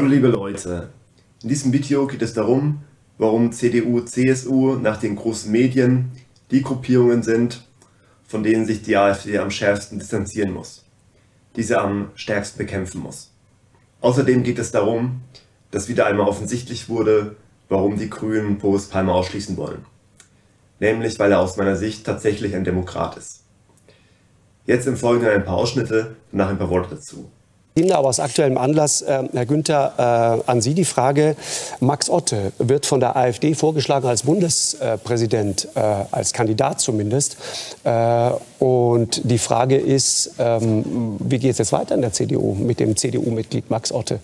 Hallo liebe Leute, in diesem Video geht es darum, warum CDU, CSU nach den großen Medien die Gruppierungen sind, von denen sich die AfD am schärfsten distanzieren muss, diese am stärksten bekämpfen muss. Außerdem geht es darum, dass wieder einmal offensichtlich wurde, warum die Grünen Boris Palmer ausschließen wollen. Nämlich, weil er aus meiner Sicht tatsächlich ein Demokrat ist. Jetzt im Folgenden ein paar Ausschnitte, danach ein paar Worte dazu. Aber aus aktuellem Anlass, Herr Günther, an Sie die Frage. Max Otte wird von der AfD vorgeschlagen als Bundespräsident, als Kandidat zumindest. Und die Frage ist, wie geht es jetzt weiter in der CDU mit dem CDU-Mitglied Max Otte?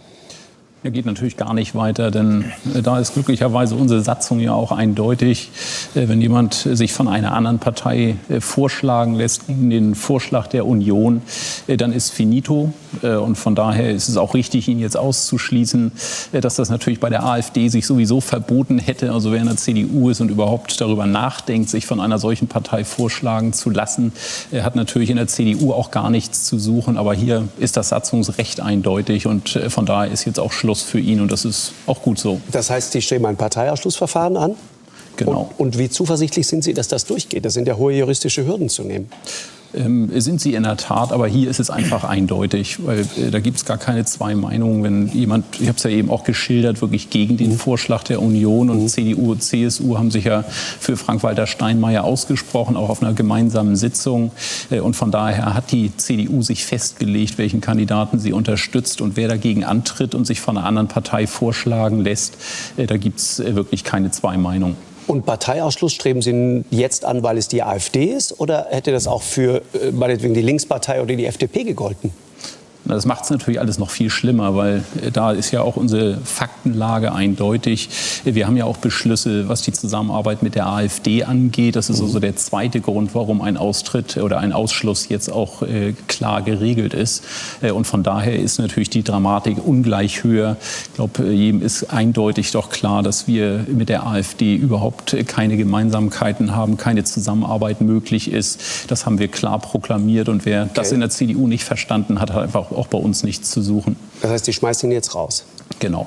Er geht natürlich gar nicht weiter, denn da ist glücklicherweise unsere Satzung ja auch eindeutig. Wenn jemand sich von einer anderen Partei vorschlagen lässt gegen den Vorschlag der Union, dann ist finito. Und von daher ist es auch richtig, ihn jetzt auszuschließen. Dass das natürlich bei der AfD sich sowieso verboten hätte, also wer in der CDU ist und überhaupt darüber nachdenkt, sich von einer solchen Partei vorschlagen zu lassen, hat natürlich in der CDU auch gar nichts zu suchen. Aber hier ist das Satzungsrecht eindeutig und von daher ist jetzt auch Schluss für ihn und das ist auch gut so. Das heißt, Sie streben ein Parteiausschlussverfahren an? Genau. Und wie zuversichtlich sind Sie, dass das durchgeht? Das sind ja hohe juristische Hürden zu nehmen. Sind sie in der Tat, aber hier ist es einfach eindeutig, weil da gibt es gar keine zwei Meinungen. Wenn jemand, ich habe es ja eben auch geschildert, wirklich gegen den Vorschlag der Union und CDU und CSU haben sich ja für Frank-Walter Steinmeier ausgesprochen, auch auf einer gemeinsamen Sitzung. Und von daher hat die CDU sich festgelegt, welchen Kandidaten sie unterstützt und wer dagegen antritt und sich von einer anderen Partei vorschlagen lässt, da gibt es wirklich keine zwei Meinungen. Und Parteiausschluss streben Sie jetzt an, weil es die AfD ist? Oder hätte das auch für meinetwegen die Linkspartei oder die FDP gegolten? Das macht es natürlich alles noch viel schlimmer, weil da ist ja auch unsere Faktenlage eindeutig. Wir haben ja auch Beschlüsse, was die Zusammenarbeit mit der AfD angeht. Das ist also der zweite Grund, warum ein Austritt oder ein Ausschluss jetzt auch klar geregelt ist. Und von daher ist natürlich die Dramatik ungleich höher. Ich glaube, jedem ist eindeutig doch klar, dass wir mit der AfD überhaupt keine Gemeinsamkeiten haben, keine Zusammenarbeit möglich ist. Das haben wir klar proklamiert. Und wer das in der CDU nicht verstanden hat, hat einfach auch bei uns nichts zu suchen. Das heißt, die schmeißt ihn jetzt raus? Genau.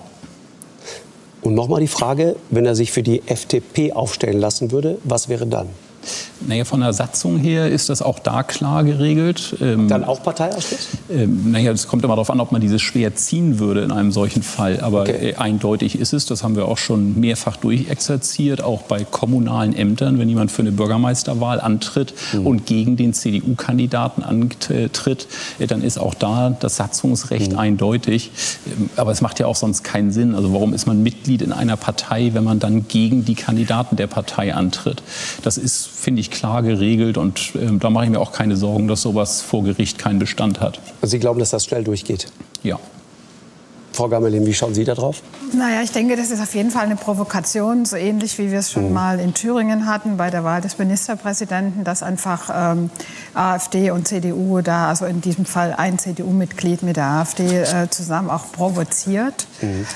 Und nochmal die Frage, wenn er sich für die FDP aufstellen lassen würde, was wäre dann? Naja, von der Satzung her ist das auch da klar geregelt. Dann auch Parteiausschluss? Naja, es kommt immer darauf an, ob man dieses schwer ziehen würde in einem solchen Fall. Aber eindeutig ist es, das haben wir auch schon mehrfach durchexerziert, auch bei kommunalen Ämtern, wenn jemand für eine Bürgermeisterwahl antritt und gegen den CDU-Kandidaten antritt, dann ist auch da das Satzungsrecht eindeutig. Aber es macht ja auch sonst keinen Sinn. Also warum ist man Mitglied in einer Partei, wenn man dann gegen die Kandidaten der Partei antritt? Das ist, finde ich, klar geregelt und da mache ich mir auch keine Sorgen, dass sowas vor Gericht keinen Bestand hat. Sie glauben, dass das schnell durchgeht? Ja. Frau Gamelin, wie schauen Sie da drauf? Naja, ich denke, das ist auf jeden Fall eine Provokation, so ähnlich wie wir es schon mal in Thüringen hatten bei der Wahl des Ministerpräsidenten, dass einfach AfD und CDU da, also in diesem Fall ein CDU-Mitglied mit der AfD zusammen auch provoziert.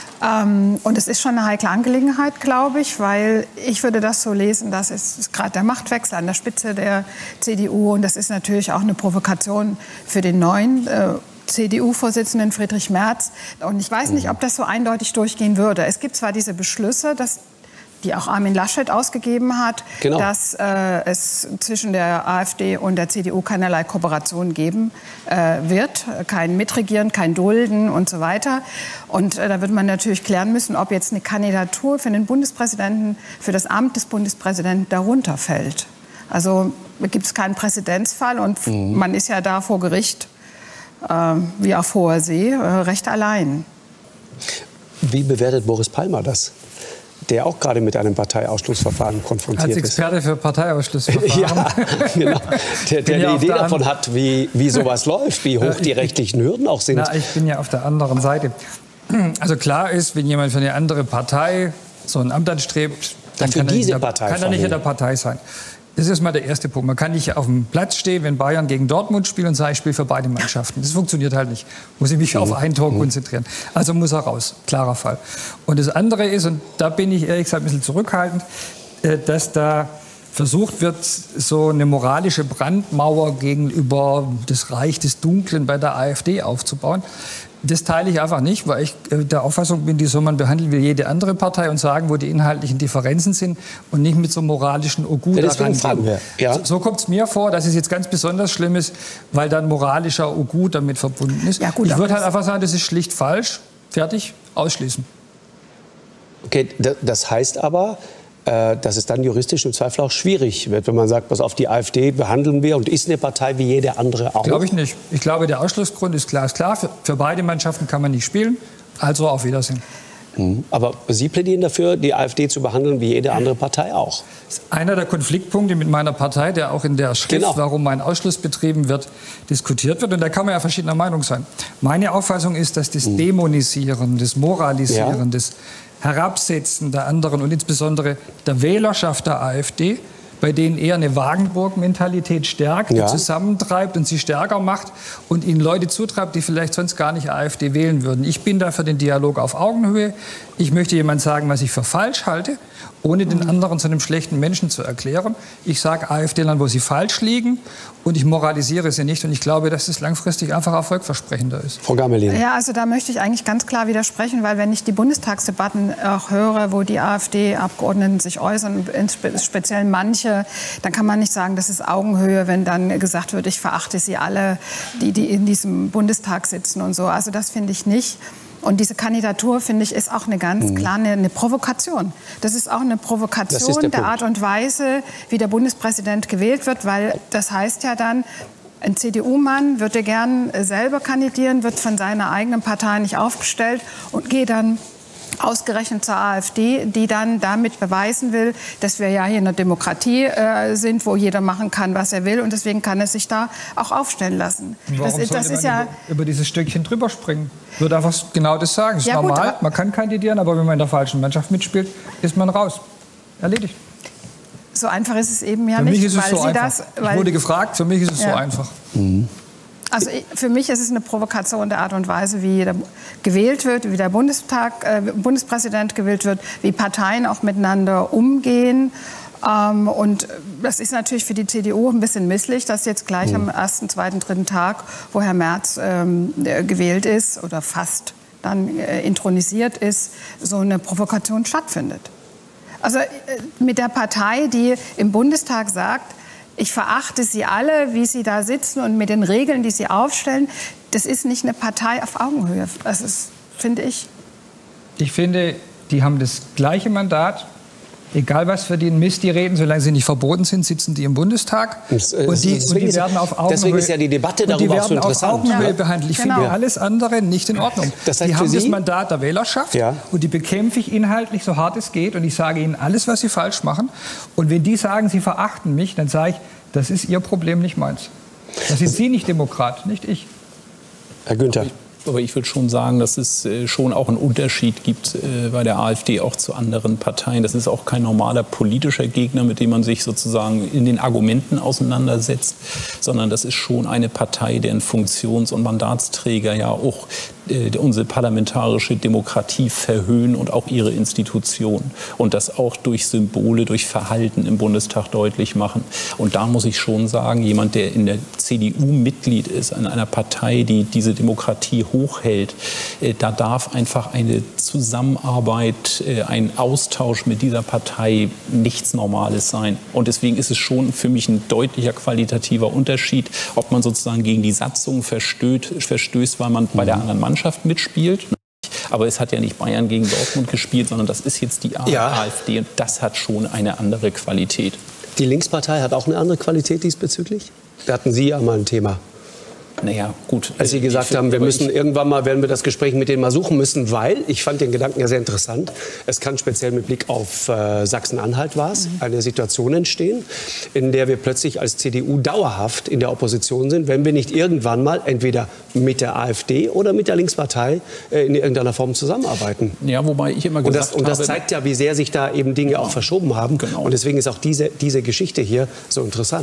Und es ist schon eine heikle Angelegenheit, glaube ich, weil ich würde das so lesen, dass es gerade der Machtwechsel an der Spitze der CDU und das ist natürlich auch eine Provokation für den neuen CDU-Vorsitzenden Friedrich Merz. Und ich weiß nicht, ob das so eindeutig durchgehen würde. Es gibt zwar diese Beschlüsse, die auch Armin Laschet ausgegeben hat, dass es zwischen der AfD und der CDU keinerlei Kooperation geben wird. Kein Mitregieren, kein Dulden und so weiter. Und da wird man natürlich klären müssen, ob jetzt eine Kandidatur für den Bundespräsidenten, für das Amt des Bundespräsidenten darunter fällt. Also gibt es keinen Präzedenzfall und man ist ja da vor Gericht wie auf hoher See, recht allein. Wie bewertet Boris Palmer das? Der auch gerade mit einem Parteiausschlussverfahren konfrontiert ist. Als Experte für Parteiausschlussverfahren. Ja, genau. Der eine Idee davon hat, wie sowas läuft, wie hoch die rechtlichen Hürden auch sind. Na, ich bin ja auf der anderen Seite. Also klar ist, wenn jemand für eine andere Partei so ein Amt anstrebt, dann kann er nicht in der Partei sein. Das ist mal der erste Punkt. Man kann nicht auf dem Platz stehen, wenn Bayern gegen Dortmund spielt und sagen, ich spiele für beide Mannschaften. Das funktioniert halt nicht. Muss ich mich auf ein Tor konzentrieren. Also muss er raus. Klarer Fall. Und das andere ist, und da bin ich ehrlich gesagt ein bisschen zurückhaltend, dass da versucht wird, so eine moralische Brandmauer gegenüber das Reich des Dunklen bei der AfD aufzubauen. Das teile ich einfach nicht, weil ich der Auffassung bin, die soll man behandeln wie jede andere Partei und sagen, wo die inhaltlichen Differenzen sind und nicht mit so moralischen Ogu daran gehen. Ja. So kommt es mir vor, dass es jetzt ganz besonders schlimm ist, weil dann moralischer Ogu damit verbunden ist. Ja, gut, ich würde halt einfach sagen, das ist schlicht falsch, fertig, ausschließen. Okay, das heißt aber, dass es dann juristisch im Zweifel auch schwierig wird, wenn man sagt, pass auf, die AfD behandeln wir und ist eine Partei wie jede andere auch. Glaube ich nicht. Ich glaube, der Ausschlussgrund ist glasklar. Für beide Mannschaften kann man nicht spielen. Also auf Wiedersehen. Aber Sie plädieren dafür, die AfD zu behandeln wie jede andere Partei auch. Das ist einer der Konfliktpunkte mit meiner Partei, der auch in der Schrift, warum mein Ausschluss betrieben wird, diskutiert wird. Und da kann man ja verschiedener Meinung sein. Meine Auffassung ist, dass das Dämonisieren, das Moralisieren, das Herabsetzen der anderen und insbesondere der Wählerschaft der AfD, bei denen eher eine Wagenburg-Mentalität stärkt, die zusammentreibt und sie stärker macht und ihnen Leute zutreibt, die vielleicht sonst gar nicht AfD wählen würden. Ich bin da für den Dialog auf Augenhöhe. Ich möchte jemand sagen, was ich für falsch halte, ohne den anderen zu einem schlechten Menschen zu erklären. Ich sage AfD-Lern, wo sie falsch liegen und ich moralisiere sie nicht. Und ich glaube, dass es langfristig einfach erfolgversprechender ist. Frau Gamelin. Ja, also da möchte ich eigentlich ganz klar widersprechen, weil wenn ich die Bundestagsdebatten auch höre, wo die AfD-Abgeordneten sich äußern, speziell manche, dann kann man nicht sagen, das ist Augenhöhe, wenn dann gesagt wird, ich verachte sie alle, die in diesem Bundestag sitzen und so. Also das finde ich nicht. Und diese Kandidatur, finde ich, ist auch eine ganz klar eine Provokation. Das ist auch eine Provokation der Art und Weise, wie der Bundespräsident gewählt wird, weil das heißt ja dann, ein CDU-Mann würde gern selber kandidieren, wird von seiner eigenen Partei nicht aufgestellt und geht dann ausgerechnet zur AfD, die dann damit beweisen will, dass wir ja hier in einer Demokratie sind, wo jeder machen kann, was er will. Und deswegen kann er sich da auch aufstellen lassen. Warum sollte man über dieses Stückchen drüber springen? Ich würde einfach genau das sagen. Es ist normal, man kann kandidieren, aber wenn man in der falschen Mannschaft mitspielt, ist man raus. Erledigt. So einfach ist es eben ja nicht. Für mich ist es so einfach. Ich wurde gefragt, für mich ist es so einfach. Also für mich ist es eine Provokation der Art und Weise, wie gewählt wird, wie der Bundespräsident gewählt wird, wie Parteien auch miteinander umgehen. Und das ist natürlich für die CDU ein bisschen misslich, dass jetzt gleich am ersten, zweiten, dritten Tag, wo Herr Merz gewählt ist oder fast dann intronisiert ist, so eine Provokation stattfindet. Also mit der Partei, die im Bundestag sagt, ich verachte Sie alle, wie Sie da sitzen und mit den Regeln, die Sie aufstellen. Das ist nicht eine Partei auf Augenhöhe. Das ist, finde ich. Ich finde, die haben das gleiche Mandat. Egal, was für den Mist die reden, solange sie nicht verboten sind, sitzen die im Bundestag. Und die werden auf Augenhöhe, deswegen ist ja die Debatte darüber auch so interessant. Auf Augenhöhe behandelt. Ich finde alles andere nicht in Ordnung. Das heißt, die haben das Mandat der Wählerschaft und die bekämpfe ich inhaltlich so hart es geht. Und ich sage ihnen alles, was sie falsch machen. Und wenn die sagen, sie verachten mich, dann sage ich, das ist ihr Problem, nicht meins. Das sind Sie nicht Demokrat, nicht ich. Herr Günther. Aber ich würde schon sagen, dass es schon auch einen Unterschied gibt bei der AfD auch zu anderen Parteien. Das ist auch kein normaler politischer Gegner, mit dem man sich sozusagen in den Argumenten auseinandersetzt, sondern das ist schon eine Partei, deren Funktions- und Mandatsträger ja auch unsere parlamentarische Demokratie verhöhnen und auch ihre Institutionen und das auch durch Symbole, durch Verhalten im Bundestag deutlich machen. Und da muss ich schon sagen, jemand, der in der CDU Mitglied ist, an einer Partei, die diese Demokratie hochhält, da darf einfach eine Zusammenarbeit, ein Austausch mit dieser Partei nichts Normales sein. Und deswegen ist es schon für mich ein deutlicher qualitativer Unterschied, ob man sozusagen gegen die Satzung verstößt, weil man bei der anderen Mannschaft mitspielt. Aber es hat ja nicht Bayern gegen Dortmund gespielt, sondern das ist jetzt die AfD und das hat schon eine andere Qualität. Die Linkspartei hat auch eine andere Qualität diesbezüglich? Da hatten Sie ja mal ein Thema. Naja, gut. Als Sie gesagt haben, wir müssen irgendwann mal, werden wir das Gespräch mit denen mal suchen müssen, weil, ich fand den Gedanken ja sehr interessant, es kann speziell mit Blick auf Sachsen-Anhalt eine Situation entstehen, in der wir plötzlich als CDU dauerhaft in der Opposition sind, wenn wir nicht irgendwann mal entweder mit der AfD oder mit der Linkspartei in irgendeiner Form zusammenarbeiten. Ja, wobei ich immer gesagt habe... Und das zeigt ja, wie sehr sich da eben Dinge auch verschoben haben. Genau. Und deswegen ist auch diese Geschichte hier so interessant.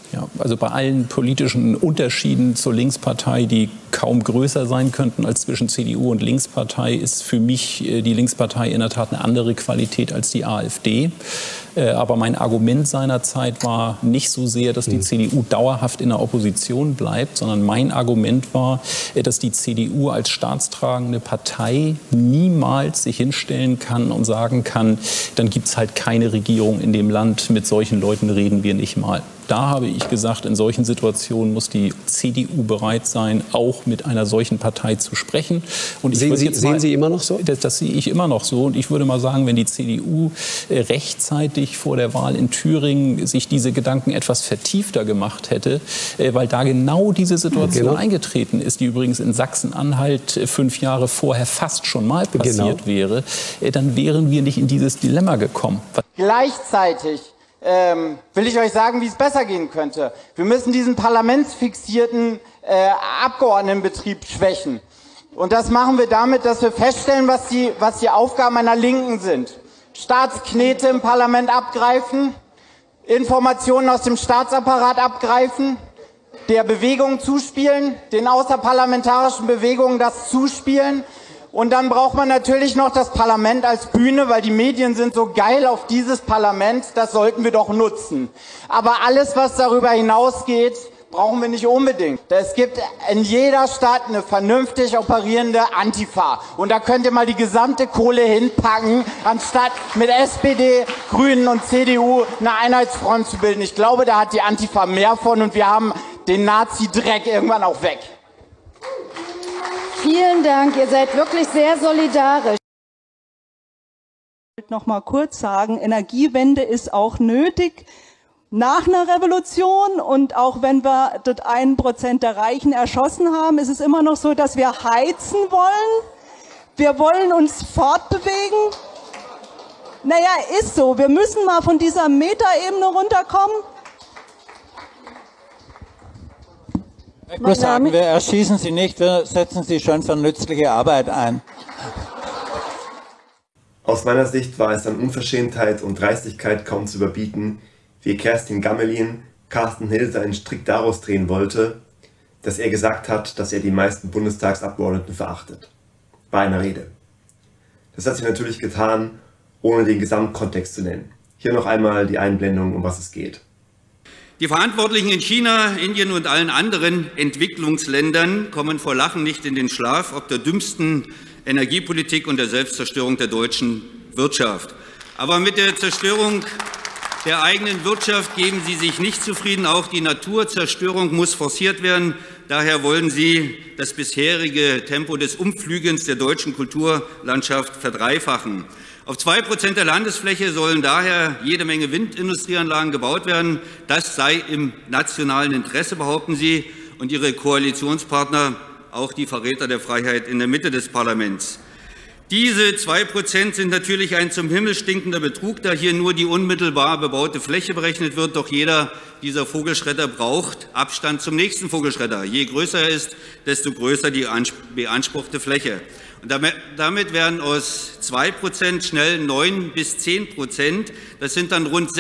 Ja, also bei allen politischen Unterschieden zur Linkspartei, die kaum größer sein könnten als zwischen CDU und Linkspartei, ist für mich die Linkspartei in der Tat eine andere Qualität als die AfD. Aber mein Argument seinerzeit war nicht so sehr, dass die CDU dauerhaft in der Opposition bleibt, sondern mein Argument war, dass die CDU als staatstragende Partei niemals sich hinstellen kann und sagen kann, dann gibt es halt keine Regierung in dem Land, mit solchen Leuten reden wir nicht mal. Da habe ich gesagt, in solchen Situationen muss die CDU bereit sein, auch mit einer solchen Partei zu sprechen. Und sehen Sie immer noch so? Das sehe ich immer noch so. Und ich würde mal sagen, wenn die CDU rechtzeitig vor der Wahl in Thüringen sich diese Gedanken etwas vertiefter gemacht hätte, weil da genau diese Situation eingetreten ist, die übrigens in Sachsen-Anhalt 5 Jahre vorher fast schon mal passiert wäre, dann wären wir nicht in dieses Dilemma gekommen. Gleichzeitig will ich euch sagen, wie es besser gehen könnte. Wir müssen diesen parlamentsfixierten Abgeordnetenbetrieb schwächen. Und das machen wir damit, dass wir feststellen, was die Aufgaben einer Linken sind. Staatsknete im Parlament abgreifen, Informationen aus dem Staatsapparat abgreifen, der Bewegung zuspielen, den außerparlamentarischen Bewegungen das zuspielen. Und dann braucht man natürlich noch das Parlament als Bühne, weil die Medien sind so geil auf dieses Parlament, das sollten wir doch nutzen. Aber alles, was darüber hinausgeht, brauchen wir nicht unbedingt. Es gibt in jeder Stadt eine vernünftig operierende Antifa. Und da könnt ihr mal die gesamte Kohle hinpacken, anstatt mit SPD, Grünen und CDU eine Einheitsfront zu bilden. Ich glaube, da hat die Antifa mehr von und wir haben den Nazi-Dreck irgendwann auch weg. Vielen Dank, ihr seid wirklich sehr solidarisch. Ich will noch mal kurz sagen, Energiewende ist auch nötig nach einer Revolution, und auch wenn wir dort 1% der Reichen erschossen haben, ist es immer noch so, dass wir heizen wollen. Wir wollen uns fortbewegen. Naja, ist so. Wir müssen mal von dieser Metaebene runterkommen. Ich muss sagen, wir erschießen Sie nicht, wir setzen Sie schon für nützliche Arbeit ein. Aus meiner Sicht war es an Unverschämtheit und Dreistigkeit kaum zu überbieten, wie Kerstin Gammelin Carsten Hilser einen Strick daraus drehen wollte, dass er gesagt hat, dass er die meisten Bundestagsabgeordneten verachtet. Bei einer Rede. Das hat sie natürlich getan, ohne den Gesamtkontext zu nennen. Hier noch einmal die Einblendung, um was es geht. Die Verantwortlichen in China, Indien und allen anderen Entwicklungsländern kommen vor Lachen nicht in den Schlaf, ob der dümmsten Energiepolitik und der Selbstzerstörung der deutschen Wirtschaft. Aber mit der Zerstörung der eigenen Wirtschaft geben sie sich nicht zufrieden. Auch die Naturzerstörung muss forciert werden. Daher wollen sie das bisherige Tempo des Umpflügens der deutschen Kulturlandschaft verdreifachen. Auf 2% der Landesfläche sollen daher jede Menge Windindustrieanlagen gebaut werden. Das sei im nationalen Interesse, behaupten sie, und ihre Koalitionspartner, auch die Verräter der Freiheit in der Mitte des Parlaments. Diese 2% sind natürlich ein zum Himmel stinkender Betrug, da hier nur die unmittelbar bebaute Fläche berechnet wird. Doch jeder dieser Vogelschredder braucht Abstand zum nächsten Vogelschredder. Je größer er ist, desto größer die beanspruchte Fläche. Und damit werden aus 2% schnell 9 bis 10%. Das sind dann rund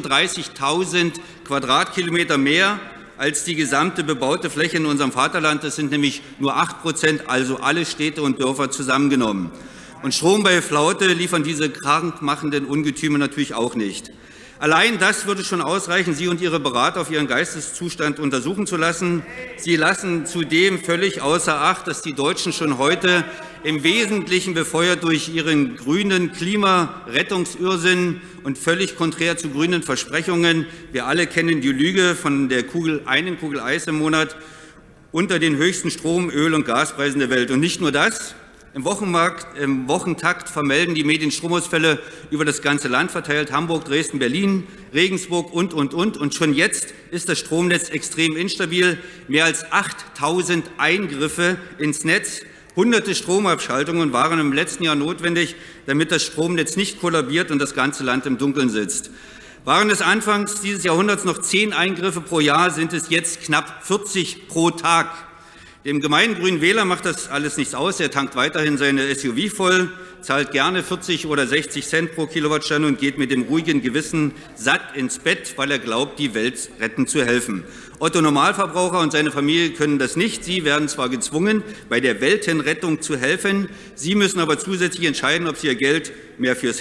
36.000 Quadratkilometer mehr als die gesamte bebaute Fläche in unserem Vaterland. Das sind nämlich nur 8%, also alle Städte und Dörfer zusammengenommen. Und Strom bei Flaute liefern diese krankmachenden Ungetüme natürlich auch nicht. Allein das würde schon ausreichen, Sie und Ihre Berater auf Ihren Geisteszustand untersuchen zu lassen. Sie lassen zudem völlig außer Acht, dass die Deutschen schon heute im Wesentlichen befeuert durch ihren grünen Klimarettungsirrsinn und völlig konträr zu grünen Versprechungen. Wir alle kennen die Lüge von der einen Kugel Eis im Monat unter den höchsten Strom-, Öl- und Gaspreisen der Welt. Und nicht nur das. Im Wochentakt vermelden die Medien Stromausfälle über das ganze Land verteilt. Hamburg, Dresden, Berlin, Regensburg und. Und schon jetzt ist das Stromnetz extrem instabil. Mehr als 8.000 Eingriffe ins Netz. Hunderte Stromabschaltungen waren im letzten Jahr notwendig, damit das Stromnetz nicht kollabiert und das ganze Land im Dunkeln sitzt. Waren es anfangs dieses Jahrhunderts noch 10 Eingriffe pro Jahr, sind es jetzt knapp 40 pro Tag. Dem gemeinen grünen Wähler macht das alles nichts aus. Er tankt weiterhin seine SUV voll, zahlt gerne 40 oder 60 Cent pro Kilowattstunde und geht mit dem ruhigen Gewissen satt ins Bett, weil er glaubt, die Welt retten zu helfen. Otto Normalverbraucher und seine Familie können das nicht. Sie werden zwar gezwungen, bei der Weltenrettung zu helfen, sie müssen aber zusätzlich entscheiden, ob sie ihr Geld mehr fürs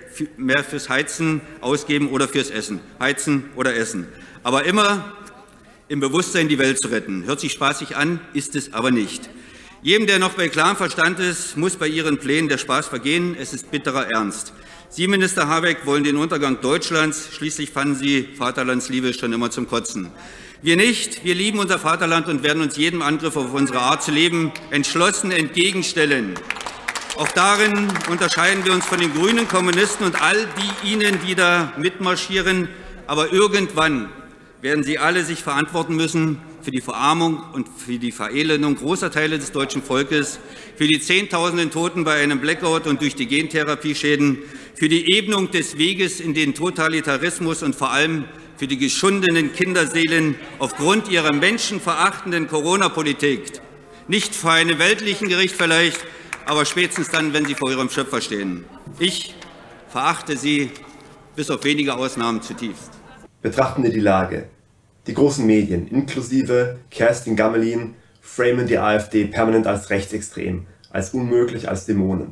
Heizen ausgeben oder fürs Essen. Heizen oder Essen. Aber immer im Bewusstsein, die Welt zu retten. Hört sich spaßig an, ist es aber nicht. Jedem, der noch bei klarem Verstand ist, muss bei Ihren Plänen der Spaß vergehen. Es ist bitterer Ernst. Sie, Minister Habeck, wollen den Untergang Deutschlands. Schließlich fanden Sie Vaterlandsliebe schon immer zum Kotzen. Wir nicht. Wir lieben unser Vaterland und werden uns jedem Angriff auf unsere Art zu leben entschlossen entgegenstellen. Auch darin unterscheiden wir uns von den grünen Kommunisten und all die Ihnen, die da mitmarschieren. Aber irgendwann werden Sie alle sich verantworten müssen für die Verarmung und für die Verelendung großer Teile des deutschen Volkes, für die Zehntausenden Toten bei einem Blackout und durch die Gentherapieschäden, für die Ebnung des Weges in den Totalitarismus und vor allem für die geschundenen Kinderseelen aufgrund ihrer menschenverachtenden Corona-Politik. Nicht vor einem weltlichen Gericht vielleicht, aber spätestens dann, wenn Sie vor Ihrem Schöpfer stehen. Ich verachte Sie bis auf wenige Ausnahmen zutiefst. Betrachten wir die Lage. Die großen Medien, inklusive Kerstin Gammelin, framen die AfD permanent als rechtsextrem, als unmöglich, als Dämonen.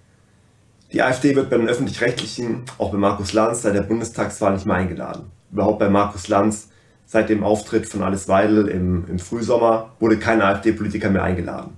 Die AfD wird bei den Öffentlich-Rechtlichen, auch bei Markus Lanz, seit der Bundestagswahl nicht mehr eingeladen. Überhaupt bei Markus Lanz, seit dem Auftritt von Alice Weidel im Frühsommer, wurde kein AfD-Politiker mehr eingeladen.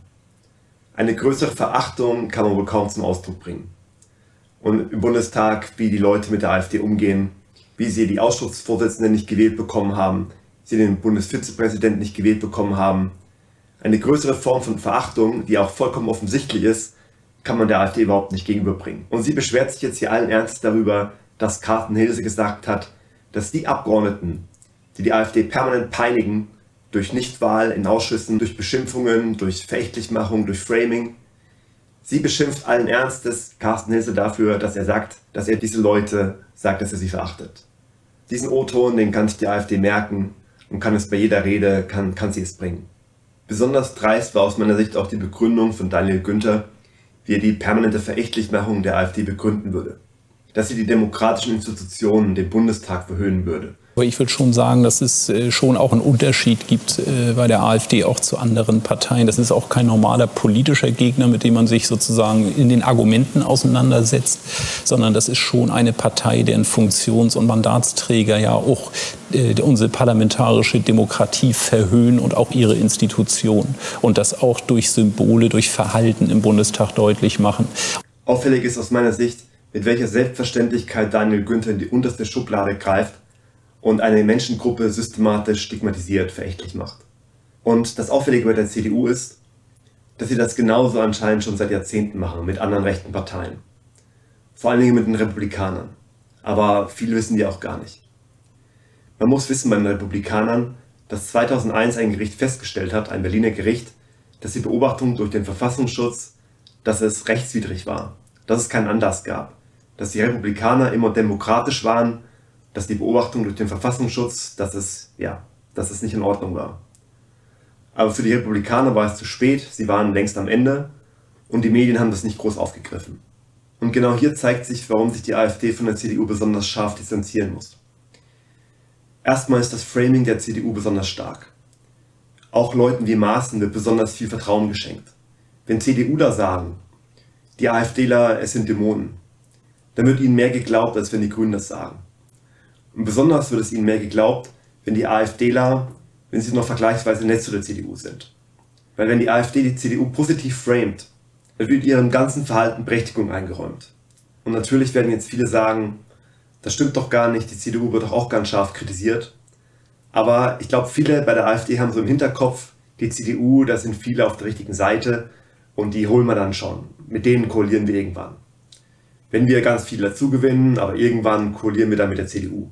Eine größere Verachtung kann man wohl kaum zum Ausdruck bringen. Und im Bundestag, wie die Leute mit der AfD umgehen, wie sie die Ausschussvorsitzenden nicht gewählt bekommen haben, sie den Bundesvizepräsidenten nicht gewählt bekommen haben. Eine größere Form von Verachtung, die auch vollkommen offensichtlich ist, kann man der AfD überhaupt nicht gegenüberbringen. Und sie beschwert sich jetzt hier allen Ernstes darüber, dass Carsten Hilse gesagt hat, dass die Abgeordneten, die die AfD permanent peinigen, durch Nichtwahl in Ausschüssen, durch Beschimpfungen, durch Verächtlichmachung, durch Framing, sie beschimpft allen Ernstes Carsten Hilse dafür, dass er sagt, dass er diese Leute sagt, dass er sie verachtet. Diesen O-Ton, den kann sich die AfD merken und kann es bei jeder Rede, kann sie es bringen. Besonders dreist war aus meiner Sicht auch die Begründung von Daniel Günther, wie er die permanente Verächtlichmachung der AfD begründen würde. Dass sie die demokratischen Institutionen, den Bundestag verhöhnen würde. Aber ich würde schon sagen, dass es schon auch einen Unterschied gibt bei der AfD auch zu anderen Parteien. Das ist auch kein normaler politischer Gegner, mit dem man sich sozusagen in den Argumenten auseinandersetzt, sondern das ist schon eine Partei, deren Funktions- und Mandatsträger ja auch unsere parlamentarische Demokratie verhöhnen und auch ihre Institutionen. Und das auch durch Symbole, durch Verhalten im Bundestag deutlich machen. Auffällig ist aus meiner Sicht, mit welcher Selbstverständlichkeit Daniel Günther in die unterste Schublade greift und eine Menschengruppe systematisch stigmatisiert, verächtlich macht. Und das Auffällige bei der CDU ist, dass sie das genauso anscheinend schon seit Jahrzehnten machen, mit anderen rechten Parteien. Vor allen Dingen mit den Republikanern. Aber viele wissen die auch gar nicht. Man muss wissen bei den Republikanern, dass 2001 ein Gericht festgestellt hat, ein Berliner Gericht, dass die Beobachtung durch den Verfassungsschutz, dass es rechtswidrig war, dass es keinen Anlass gab, dass die Republikaner immer demokratisch waren, dass die Beobachtung durch den Verfassungsschutz, dass es nicht in Ordnung war. Aber für die Republikaner war es zu spät, sie waren längst am Ende und die Medien haben das nicht groß aufgegriffen. Und genau hier zeigt sich, warum sich die AfD von der CDU besonders scharf distanzieren muss. Erstmal ist das Framing der CDU besonders stark. Auch Leuten wie Maaßen wird besonders viel Vertrauen geschenkt. Wenn CDUler sagen, die AfDler, es sind Dämonen, dann wird ihnen mehr geglaubt, als wenn die Grünen das sagen. Und besonders wird es ihnen mehr geglaubt, wenn die AfDler, wenn sie noch vergleichsweise nett zu der CDU sind. Weil wenn die AfD die CDU positiv framet, dann wird ihrem ganzen Verhalten Berechtigung eingeräumt. Und natürlich werden jetzt viele sagen, das stimmt doch gar nicht, die CDU wird doch auch ganz scharf kritisiert. Aber ich glaube, viele bei der AfD haben so im Hinterkopf, die CDU, da sind viele auf der richtigen Seite und die holen wir dann schon. Mit denen koalieren wir irgendwann. Wenn wir ganz viel dazu gewinnen, aber irgendwann koalieren wir dann mit der CDU.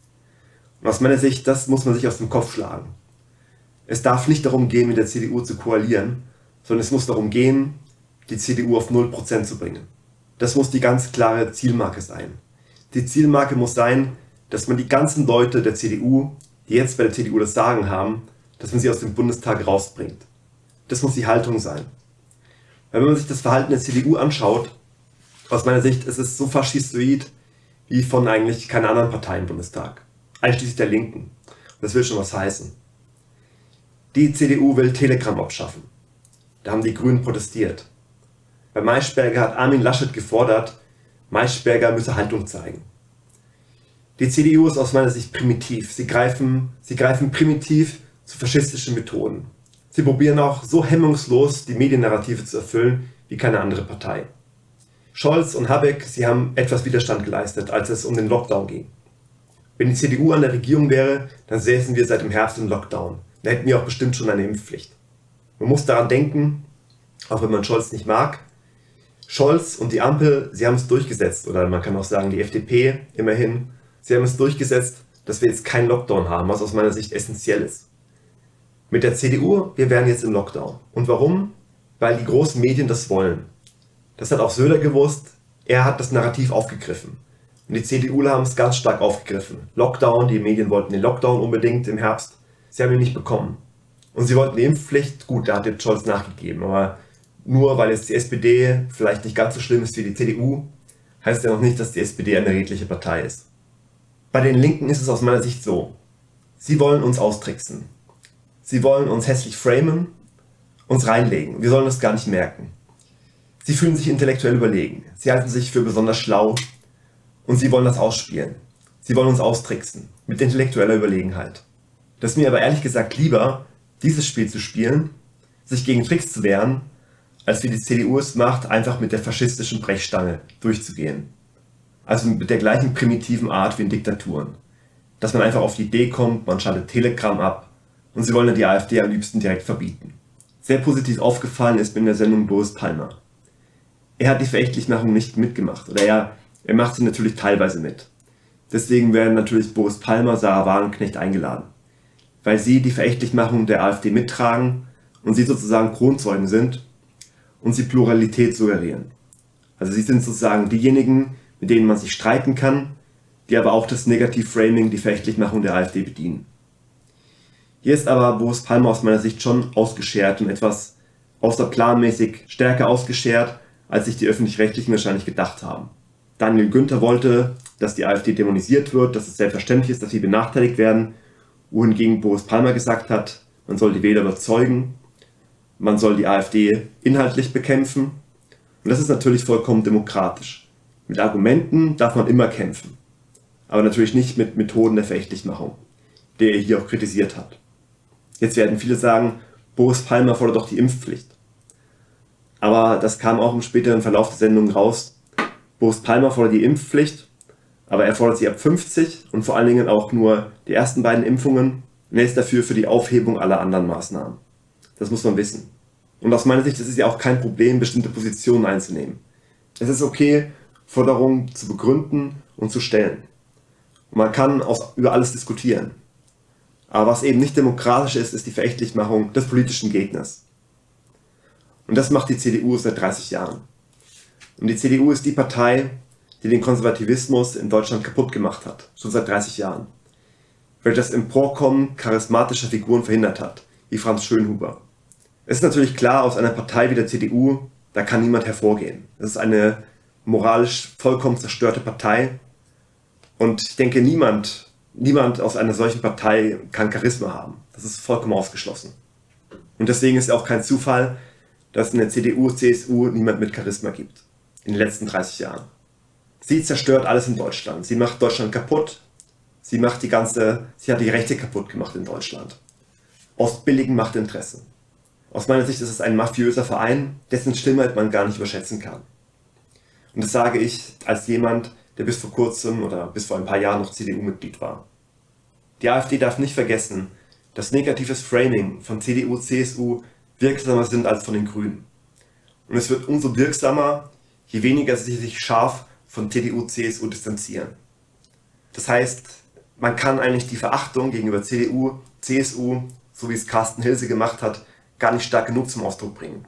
Und aus meiner Sicht, das muss man sich aus dem Kopf schlagen. Es darf nicht darum gehen, mit der CDU zu koalieren, sondern es muss darum gehen, die CDU auf 0% zu bringen. Das muss die ganz klare Zielmarke sein. Die Zielmarke muss sein, dass man die ganzen Leute der CDU, die jetzt bei der CDU das Sagen haben, dass man sie aus dem Bundestag rausbringt. Das muss die Haltung sein. Weil wenn man sich das Verhalten der CDU anschaut, Aus meiner Sicht ist es so faschistoid wie von eigentlich keiner anderen Partei im Bundestag, einschließlich der Linken. Das will schon was heißen. Die CDU will Telegram abschaffen. Da haben die Grünen protestiert. Bei Maischberger hat Armin Laschet gefordert, Maischberger müsse Haltung zeigen. Die CDU ist aus meiner Sicht primitiv. Sie greifen primitiv zu faschistischen Methoden. Sie probieren auch so hemmungslos die Mediennarrative zu erfüllen wie keine andere Partei. Scholz und Habeck, sie haben etwas Widerstand geleistet, als es um den Lockdown ging. Wenn die CDU an der Regierung wäre, dann säßen wir seit dem Herbst im Lockdown. Da hätten wir auch bestimmt schon eine Impfpflicht. Man muss daran denken, auch wenn man Scholz nicht mag, Scholz und die Ampel, sie haben es durchgesetzt, oder man kann auch sagen die FDP immerhin, sie haben es durchgesetzt, dass wir jetzt keinen Lockdown haben, was aus meiner Sicht essentiell ist. Mit der CDU, wir wären jetzt im Lockdown. Und warum? Weil die großen Medien das wollen. Das hat auch Söder gewusst, er hat das Narrativ aufgegriffen. Und die CDUler haben es ganz stark aufgegriffen. Lockdown, die Medien wollten den Lockdown unbedingt im Herbst, sie haben ihn nicht bekommen. Und sie wollten die Impfpflicht, gut, da hat jetzt Scholz nachgegeben, aber nur weil jetzt die SPD vielleicht nicht ganz so schlimm ist wie die CDU, heißt ja noch nicht, dass die SPD eine redliche Partei ist. Bei den Linken ist es aus meiner Sicht so, sie wollen uns austricksen. Sie wollen uns hässlich framen, uns reinlegen, wir sollen das gar nicht merken. Sie fühlen sich intellektuell überlegen, sie halten sich für besonders schlau und sie wollen das ausspielen. Sie wollen uns austricksen, mit intellektueller Überlegenheit. Das ist mir aber ehrlich gesagt lieber, dieses Spiel zu spielen, sich gegen Tricks zu wehren, als wie die CDU es macht, einfach mit der faschistischen Brechstange durchzugehen. Also mit der gleichen primitiven Art wie in Diktaturen. Dass man einfach auf die Idee kommt, man schaltet Telegram ab und sie wollen ja die AfD am liebsten direkt verbieten. Sehr positiv aufgefallen ist mir in der Sendung Boris Palmer. Er hat die Verächtlichmachung nicht mitgemacht, oder er macht sie natürlich teilweise mit. Deswegen werden natürlich Boris Palmer, Sarah Wagenknecht eingeladen. Weil sie die Verächtlichmachung der AfD mittragen und sie sozusagen Kronzeugen sind und sie Pluralität suggerieren. Also sie sind sozusagen diejenigen, mit denen man sich streiten kann, die aber auch das Negativ-Framing, die Verächtlichmachung der AfD bedienen. Hier ist aber Boris Palmer aus meiner Sicht schon ausgeschert und etwas außerplanmäßig stärker ausgeschert, als sich die Öffentlich-Rechtlichen wahrscheinlich gedacht haben. Daniel Günther wollte, dass die AfD dämonisiert wird, dass es selbstverständlich ist, dass sie benachteiligt werden, wohingegen Boris Palmer gesagt hat, man soll die Wähler überzeugen, man soll die AfD inhaltlich bekämpfen. Und das ist natürlich vollkommen demokratisch. Mit Argumenten darf man immer kämpfen, aber natürlich nicht mit Methoden der Verächtlichmachung, die er hier auch kritisiert hat. Jetzt werden viele sagen, Boris Palmer fordert doch die Impfpflicht. Aber das kam auch im späteren Verlauf der Sendung raus. Boris Palmer fordert die Impfpflicht, aber er fordert sie ab 50 und vor allen Dingen auch nur die ersten beiden Impfungen. Und er ist dafür für die Aufhebung aller anderen Maßnahmen. Das muss man wissen. Und aus meiner Sicht ist es ja auch kein Problem, bestimmte Positionen einzunehmen. Es ist okay, Forderungen zu begründen und zu stellen. Und man kann über alles diskutieren. Aber was eben nicht demokratisch ist, ist die Verächtlichmachung des politischen Gegners. Und das macht die CDU seit 30 Jahren. Und die CDU ist die Partei, die den Konservativismus in Deutschland kaputt gemacht hat, schon seit 30 Jahren. Weil das Emporkommen charismatischer Figuren verhindert hat, wie Franz Schönhuber. Es ist natürlich klar, aus einer Partei wie der CDU, da kann niemand hervorgehen. Das ist eine moralisch vollkommen zerstörte Partei. Und ich denke, niemand aus einer solchen Partei kann Charisma haben. Das ist vollkommen ausgeschlossen. Und deswegen ist es auch kein Zufall, dass es in der CDU, CSU niemand mit Charisma gibt. In den letzten 30 Jahren. Sie zerstört alles in Deutschland. Sie macht Deutschland kaputt. Sie hat die Rechte kaputt gemacht in Deutschland. Aus billigen Machtinteressen. Aus meiner Sicht ist es ein mafiöser Verein, dessen Schlimmheit man gar nicht überschätzen kann. Und das sage ich als jemand, der bis vor kurzem oder bis vor ein paar Jahren noch CDU-Mitglied war. Die AfD darf nicht vergessen, dass negatives Framing von CDU, CSU wirksamer sind als von den Grünen. Und es wird umso wirksamer, je weniger sie sich scharf von CDU, CSU distanzieren. Das heißt, man kann eigentlich die Verachtung gegenüber CDU, CSU, so wie es Carsten Hilse gemacht hat, gar nicht stark genug zum Ausdruck bringen.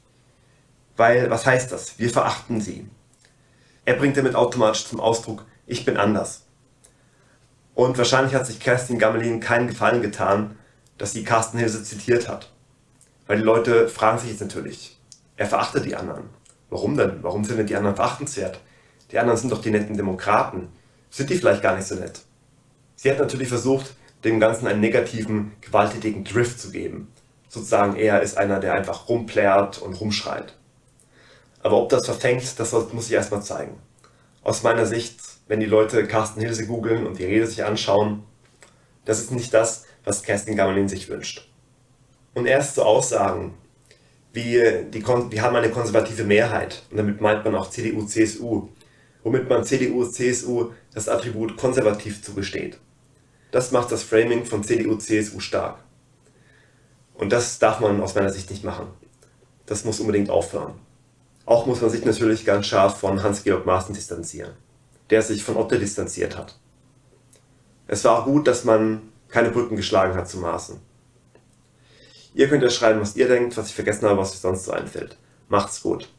Weil, was heißt das? Wir verachten sie. Er bringt damit automatisch zum Ausdruck, ich bin anders. Und wahrscheinlich hat sich Kerstin Gammelin keinen Gefallen getan, dass sie Carsten Hilse zitiert hat. Weil die Leute fragen sich jetzt natürlich, er verachtet die anderen. Warum denn? Warum findet die anderen verachtenswert? Die anderen sind doch die netten Demokraten. Sind die vielleicht gar nicht so nett? Sie hat natürlich versucht, dem Ganzen einen negativen, gewalttätigen Drift zu geben. Sozusagen, er ist einer, der einfach rumplärt und rumschreit. Aber ob das verfängt, das muss ich erstmal zeigen. Aus meiner Sicht, wenn die Leute Carsten Hilse googeln und die Rede sich anschauen, das ist nicht das, was Kerstin Gammelin sich wünscht. Und erst so Aussagen wie wir haben eine konservative Mehrheit, und damit meint man auch CDU, CSU, womit man CDU, CSU das Attribut konservativ zugesteht. Das macht das Framing von CDU, CSU stark. Und das darf man aus meiner Sicht nicht machen. Das muss unbedingt aufhören. Auch muss man sich natürlich ganz scharf von Hans-Georg Maaßen distanzieren, der sich von Otte distanziert hat. Es war auch gut, dass man keine Brücken geschlagen hat zu Maaßen. Ihr könnt ja schreiben, was ihr denkt, was ich vergessen habe, was euch sonst so einfällt. Macht's gut.